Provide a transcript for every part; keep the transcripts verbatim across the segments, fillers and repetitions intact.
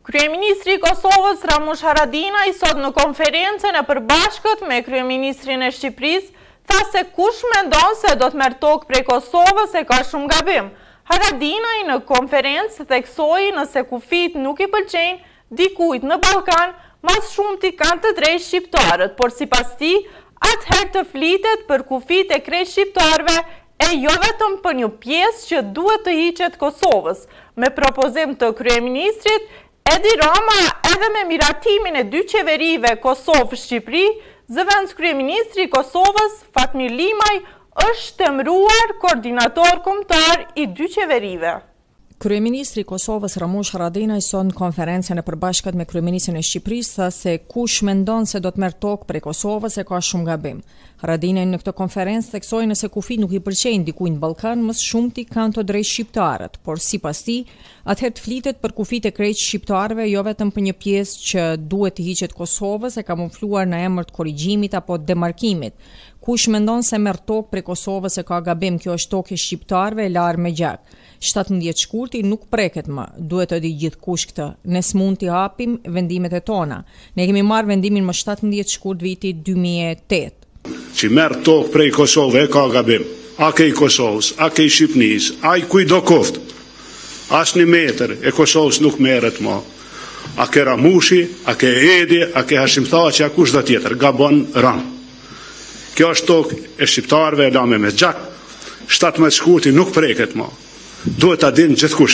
Kryeministri i Kosovës Ramush Haradinaj sot në konferencën e përbashkët me Kryeministrin e Shqipërisë tha se kush mendon se do të merr tokë prej Kosovës e ka shumë gabim. Haradinaj në konferencë theksoi nëse kufit nuk i pëlqejnë dikujt në Ballkan, mas shumti kanë të drejtë shqiptarët, por sipas tij, atëherë të flitet për kufit e krejt shqiptarëve e jo vetëm për një pjesë që duhet të hiqet Kosovës. Me propozim të kryeministrit, Edi Rama edhe me miratimin e dy qeverive Kosovë-Shqipëri, zëvendës kryeministri i Kosovës Fatmir Limaj është temruar koordinator kombëtar i dy qeverive. Kryeministri i Kosovës Ramush Haradinaj sot në konferencën e përbashkët me Kryeministrin e Shqipërisë tha se kush mendon se do të merr tokë prej Kosovës e ka shumë gabim. Haradinaj në këtë konferencë theksoi nëse kufit nuk i pëlqejnë dikujt në Ballkan, më shumti kanë të drejtë shqiptarët, por sipas tij, atëherë të flitet për kufit e krejt shqiptarëve, jo vetëm për një pjesë që duhet të hiqet Kosovës e kamufluar në emër të korrigjimit apo demarkimit. Kush mendon se merr tokë prej Kosovës e ka gabim, kjo është tokë e shqiptarëve e larë me gjak. shtatëmbëdhjetë shkurti nuk preket më, duhet të di gjithkush këtë. Ne s'mund t'i hapim vendimet e tona. Ne kemi marrë vendimin më shtatëmbëdhjetë shkurt viti dy mijë e tetë. Që merr tokë prej Kosovë e ka gabim. A ke i Kosovës, a ke i Shqipnisë, a i kujdo koftë. As një metër e Kosovës nuk merret më. A ke Ramushi, a ke Edi, a ke Hashim Thaçi, a kush do tjetër, gabon ran. Kjo është tokë e shqiptarëve e lame me gjak. shtatëmbëdhjetë shkurti nuk preket më. Duhet ta dinë gjithkush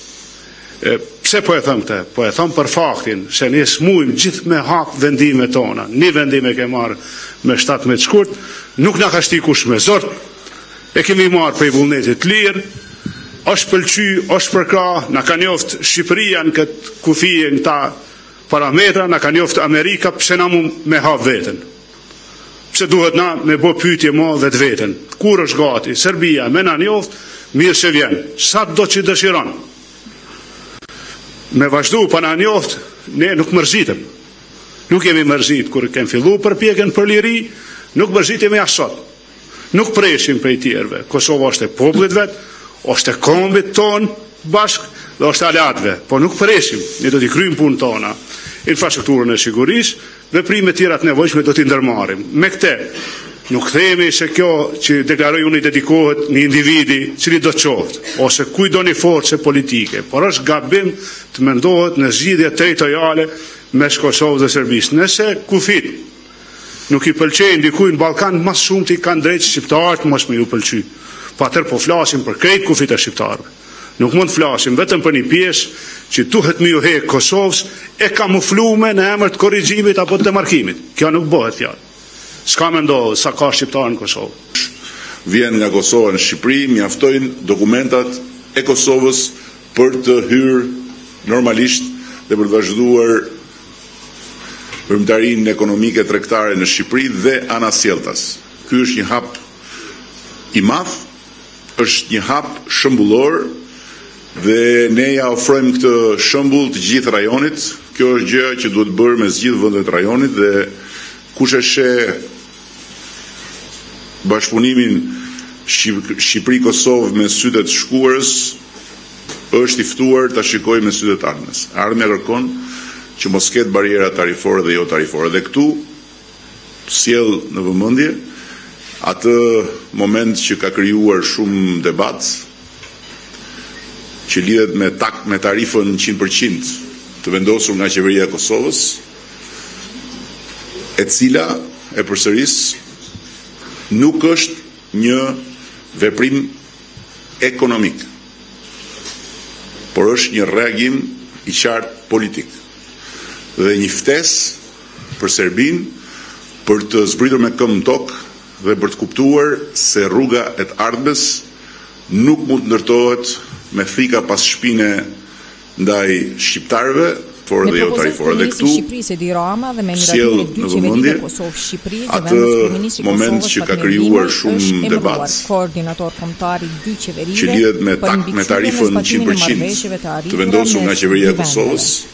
këtë. Pse po e them këtë? Po e them për faktin se ne smujmë gjithë me hap vendimet tona. Një vendim e ke marrë me shtatëmbëdhjetë shkurt, nuk na ka shti kush me zort. E kemi marrë prej vullnetit lirë, është pëlqy, është përkra, na ka njoft Shqipëria në këtë kufije në ta parametra, na ka njoft Amerika, pse na mu me hap veten. Pse duhet na me bo pyetje mo dhe të veten. Kur është gati, Serbia me na njoft, mirë se vjen, sa do që dëshiron. Me vazhdu pa na njoft, ne nuk mërzitëm. Nuk jemi mërzit kur kem fillu përpjekjen për liri, nuk mërzitemi as sot. Nuk preshim prej tjerve. Kosova është e popullit vet, është e kombit ton bashk dhe është alatve, po nuk preshim, ne do t'i kryjmë punë tona. Infrastrukturën e sigurisë, veprimet tjera të nevojshme do t'i ndërmarrim. Me këte, nuk themi se kjo që deklaroj unë i dedikohet një individi cili do të qoftë, ose kujdo një force politike, por është gabim të mendohet në zgjidhje territoriale mes Kosovës dhe Serbisë. Nëse kufit nuk i pëlqejnë dikujt në Ballkan, më shumë ti kanë drejtë shqiptarët mos më ju pëlqy. Po atëherë po flasim për krejt kufit e shqiptarëve. Nuk mund të flasim vetëm për një pjesë që duhet më ju hek Kosovës e kamuflume në emër të korrigjimit apo të demarkimit. Kjo nuk bëhet fjalë. S'ka me ndohë sa ka shqiptarë në Kosovë. Vjen nga Kosova në Shqipëri, mjaftojnë dokumentat e Kosovës për të hyrë normalisht dhe për të vazhduar përmbajturinë ekonomike tregtare në Shqipëri dhe anasjelltas. Ky është një hap i madh, është një hap shembullor dhe ne ja ofrojmë këtë shembull të gjithë rajonit. Kjo është gjë që duhet bërë me gjithë vendet e rajonit dhe kush e sheh bashkëpunimin Shqipëri-Kosovë me sytë të shkuarës është i ftuar ta shikojë me sytë të ardhmes. Ardhmja kërkon që mos ketë bariera tarifore dhe jo tarifore. Dhe këtu sjell në vëmendje atë moment që ka krijuar shumë debat që lidhet me tak me tarifën njëqind përqind të vendosur nga qeveria e Kosovës, e cila e përsëris nuk është një veprim ekonomik, por është një reagim i qartë politik dhe një ftesë për Serbinë për të zbritur me këmbë në tokë dhe për të kuptuar se rruga e të ardhmes nuk mund të ndërtohet me frika pas shpine ndaj shqiptarëve, por dhe jo tarifore. Dhe këtu sjell në vëmendje atë moment që ka krijuar shumë debat që lidhet me tak me tarifën njëqind përqind të vendosur nga qeveria e Kosovës,